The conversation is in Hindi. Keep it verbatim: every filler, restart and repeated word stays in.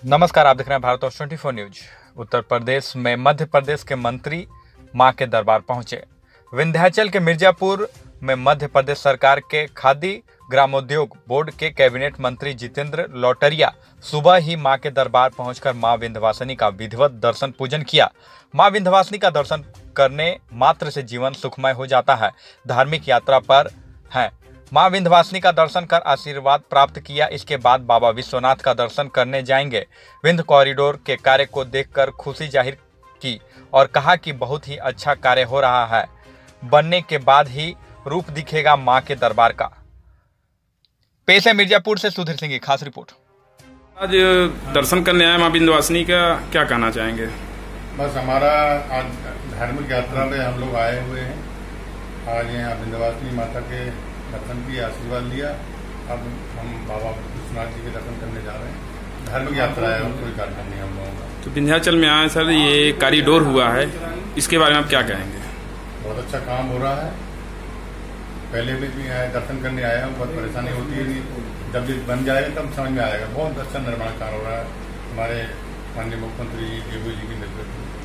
नमस्कार, आप देख रहे हैं भारत और चौबीस न्यूज। उत्तर प्रदेश में मध्य प्रदेश के मंत्री मां के दरबार पहुंचे। विंध्याचल के मिर्जापुर में मध्य प्रदेश सरकार के खादी ग्रामोद्योग बोर्ड के कैबिनेट मंत्री जितेंद्र लौटरिया सुबह ही मां के दरबार पहुंचकर मां विंध्यवासिनी का विधिवत दर्शन पूजन किया। मां विंध्यवासिनी का दर्शन करने मात्र से जीवन सुखमय हो जाता है। धार्मिक यात्रा पर हैं। मां विंध्यवासिनी का दर्शन कर आशीर्वाद प्राप्त किया। इसके बाद बाबा विश्वनाथ का दर्शन करने जाएंगे। विंध्य कॉरिडोर के कार्य को देखकर खुशी जाहिर की और कहा कि बहुत ही अच्छा कार्य हो रहा है। बनने के बाद ही रूप दिखेगा मां के दरबार का। पेश है मिर्जापुर से सुधीर सिंह की खास रिपोर्ट। आज दर्शन करने आए मां विंध्यवासिनी का, क्या कहना चाहेंगे? बस हमारा आज धार्मिक यात्रा में हम लोग आए हुए हैं। आज यहाँ विंध्यवासिनी माता के दर्शन किया, आशीर्वाद लिया। अब हम बाबा विश्वनाथ जी के दर्शन करने जा रहे हैं। धार्मिक यात्रा है और कोई कार्यक्रम नहीं हम लोगों का। तो विंध्याचल में आए सर, ये कॉरिडोर हुआ है, इसके बारे में आप क्या कहेंगे? बहुत अच्छा काम हो रहा है। पहले भी, भी आए दर्शन करने आया हूँ, बहुत परेशानी होती है। नहीं, जब ये बन जाएगा तब समझ में आएगा। बहुत अच्छा निर्माण कार्य हो रहा है हमारे माननीय मुख्यमंत्री योगी जी के नेतृत्व में।